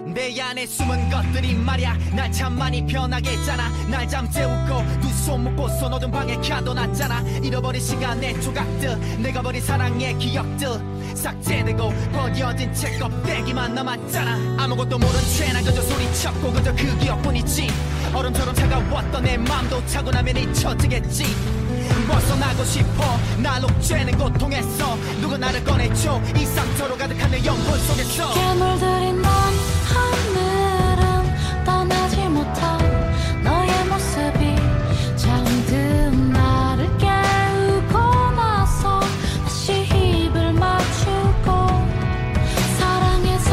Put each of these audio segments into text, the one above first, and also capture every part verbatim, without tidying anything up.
내 안에 숨은 것들이 말야 날 참 많이 변하게 했잖아. 날 잠재우고 두 손 묶고서 어두운 방에 가둬놨잖아. 잃어버린 시간의 조각들, 내가 버린 사랑의 기억들 삭제되고 버려진 채 껍데기만 남았잖아. 아무것도 모른 채 난 그저 소리쳤고 그저 그 기억뿐이지. 얼음처럼 차가웠던 내 맘도 차고 나면 잊혀지겠지. 벗어나고 싶어 날 옥죄는 고통에서 누가 나를 꺼내줘. 이 상처로 가득한 내 영혼 속에서 괴물들이 난 하늘은 떠나지 못한 너의 모습이 잠든 나를 깨우고 나서 다시 입을 맞추고 사랑에서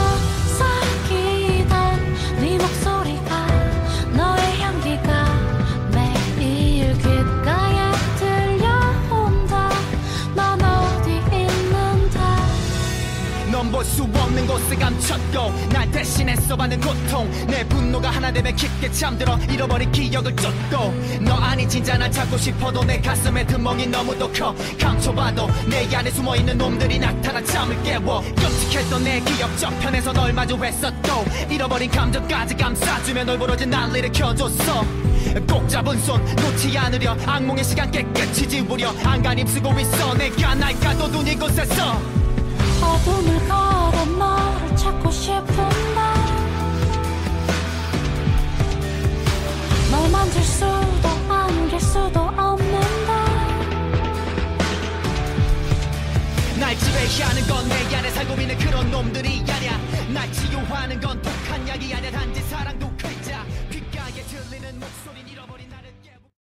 사귀던 네 목소리가 너의 향기가 매일 귓가에 들려온다. 넌 어디 있는데 넌 볼 수 없는 곳에 감췄고 날 대신해서 받는 고통. 내 분노가 하나 되면 깊게 잠들어 잃어버린 기억을 쫓고 너 아니 진짜 날 찾고 싶어도 내 가슴에 드멍이 너무도 커. 감춰봐도 내 안에 숨어있는 놈들이 나타나 잠을 깨워. 끔찍했던 내 기억 저편에서 널 마주했어. 또 잃어버린 감정까지 감싸주며 널 부러진 날 일으켜줬어. 꼭 잡은 손 놓지 않으려 악몽의 시간 깨끗이 지우려 안간 힘쓰고 있어. 내가 날 가둬둔 이곳에서 어둠을 걸어 너를 찾고 싶은데 널 만질 수도 안길 수도 없는데 날 지배하는 건 내 안에 살고 있는 그런 놈들이 아냐. 날 치유하는 건